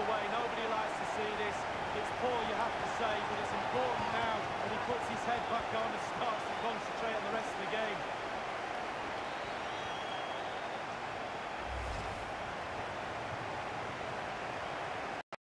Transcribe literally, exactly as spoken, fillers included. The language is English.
away. Nobody likes to see this. It's poor, you have to say, but it's important now that he puts his head back on and starts to concentrate on the rest of the game.